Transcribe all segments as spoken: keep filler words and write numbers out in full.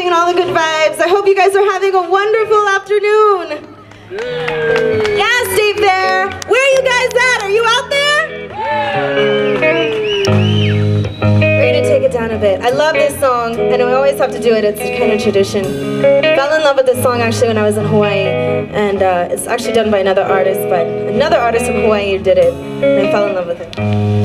dancing and all the good vibes. I hope you guys are having a wonderful afternoon. Yay. Yeah, stay there. Where are you guys at? Are you out there? We're gonna take it down a bit. I love this song, and we always have to do it. It's kind of tradition. Fell in love with this song actually when I was in Hawaii, and uh, it's actually done by another artist, but another artist from Hawaii did it, and I fell in love with it.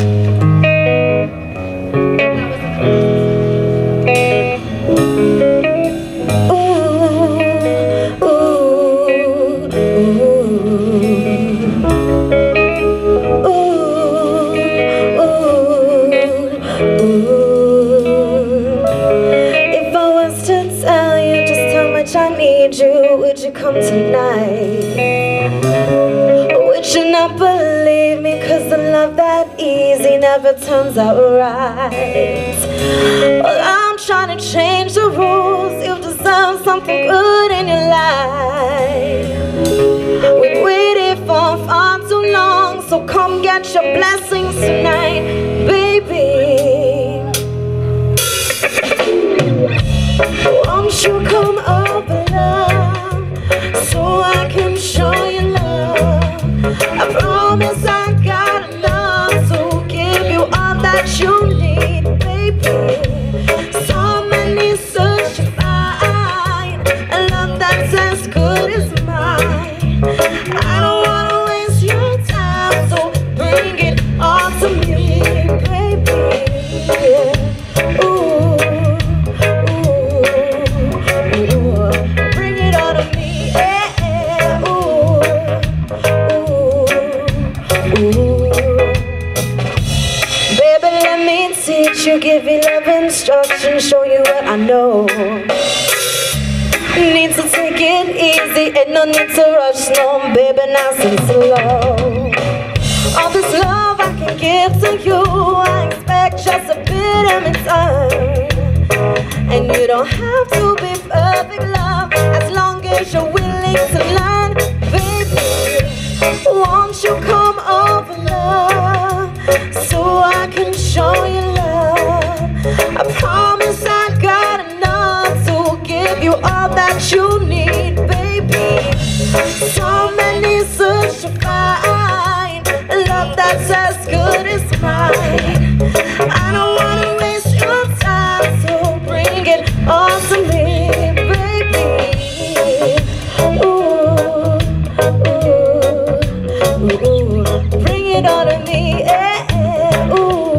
I need you, would you come tonight? Would you not believe me, cause the love that easy never turns out right. Well, I'm trying to change the rules, you deserve something good in your life. We've waited for far too long, so come get your blessings tonight, baby. Won't you come over, love, so I can show you love? I promise I got enough to give you all that you need, baby. Somebody search to find a love that's as good as mine. I don't wanna waste your time, so bring it all to me, baby. Ooh. You give you love instructions, show you what I know. Need to take it easy, ain't no need to rush, no, baby, nice and slow. All this love I can give to you, I expect just a bit in return. And you don't have to be perfect, love, as long as you're willing to learn, baby. Won't you come over, love, so I can show you love? I promise I got enough to give you all that you need, baby. So many search to find a love that's as good as mine. I don't wanna waste your time, so bring it all to me, baby. Ooh, ooh, ooh, bring it all to me, eh, eh, ooh.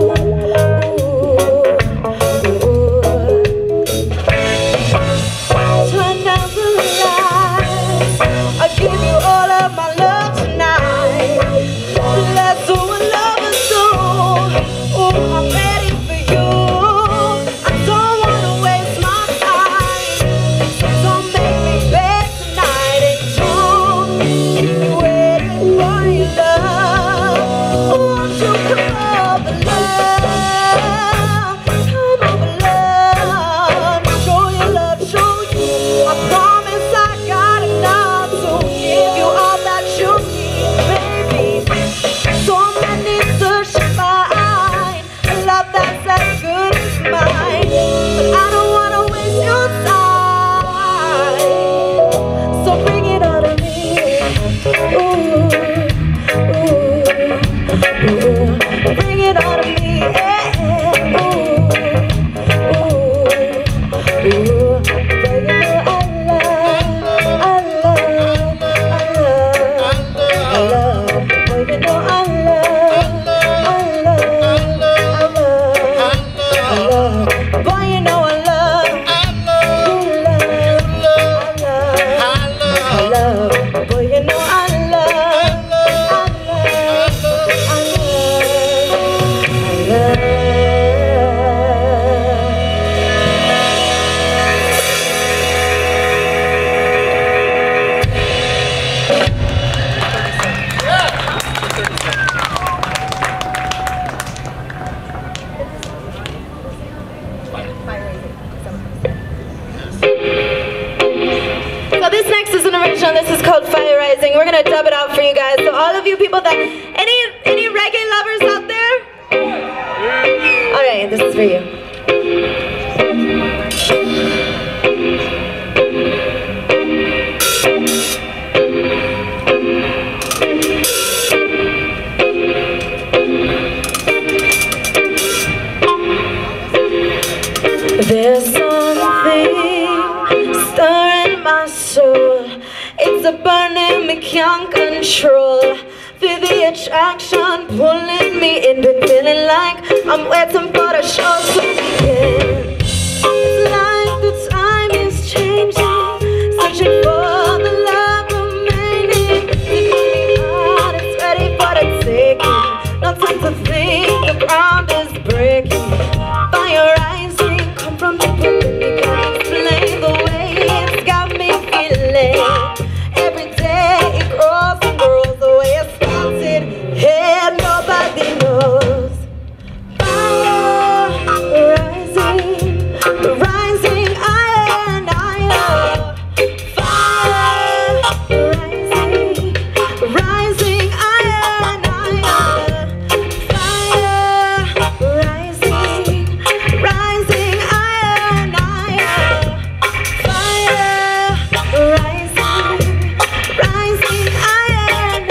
This is called Fire Rising. We're gonna dub it out for you guys. So all of you people that any any reggae lovers out there? All right, this is for you. stirring my soul. It's a burning me can't control. Feel the attraction pulling me in, been feeling like I'm waiting for the show to begin. It's like the time is changing, searching for the love remaining. Figuring out it's ready for the taking. No time to think, the ground is breaking. Fire rising, come from the within me, can't explain the way it's got me feeling. Every day it grows and grows the way it started. Hey, nobody knows. Fire rising, rising higher and higher. Fire rising, rising higher and higher. Fire rising, rising higher and higher. Fire rising, rising higher and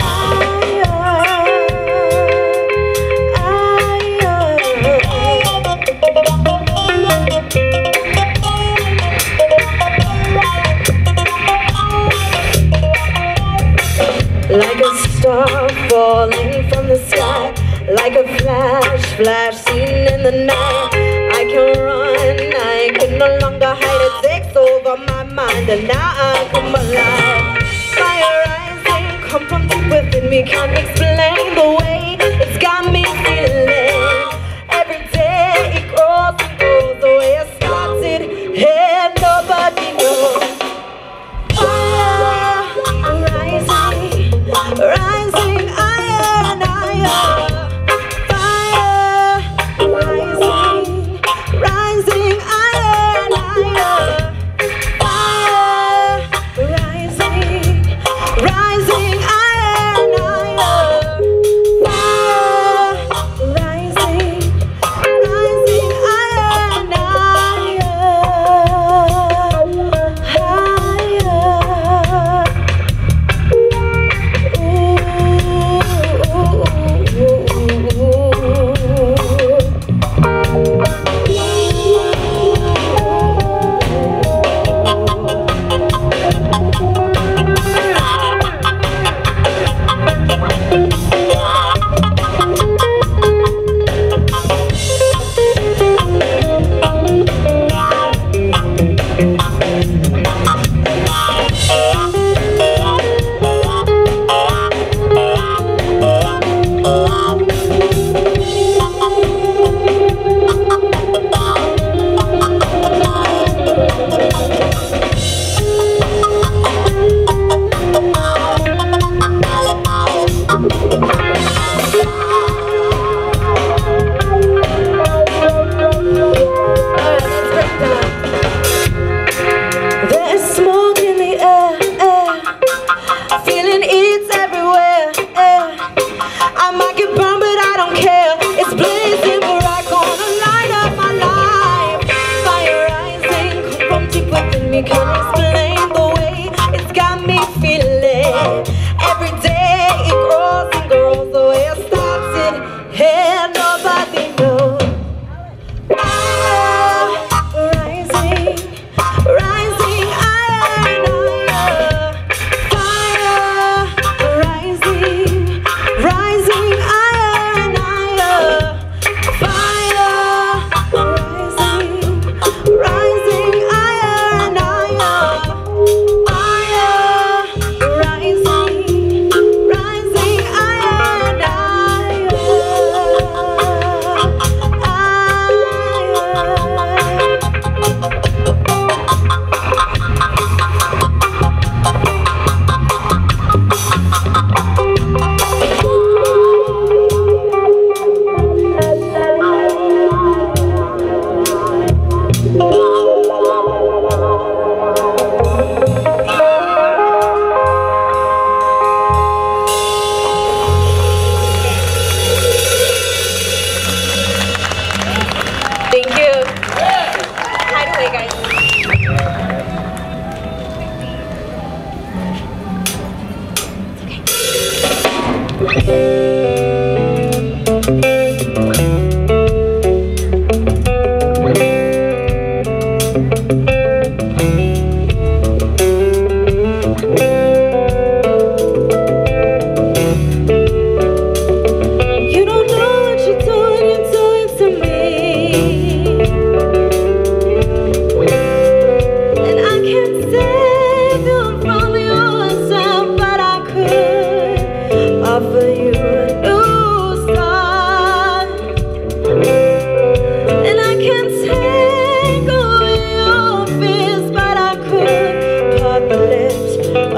like a star falling from the sky, like a flash, flash seen in the night. I can run, I can no longer hide. It takes over my mind and now I come alive. Fire rising, come from deep within me, can't explain the way it's got me feeling. Every day it grows and grows the way it started. Hey, nobody knows. Fire rising, rising higher and higher. Fire rising, rising higher and higher. Fire rising, rising higher and higher. Fire rising, rising higher and higher. There's smoke in the air, air. Feeling it's everywhere, air. I might get burned but I don't care. It's blazing but I'm gonna light up my life. Fire rising, come from deep within me, can't explain the way it's got me feeling. Every day it grows and grows the way it started. Hey, nobody knows. Fire rising, rising higher and higher. Fire rising, rising higher and higher. Fire rising, rising higher and higher. Fire rising,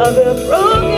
love it broke.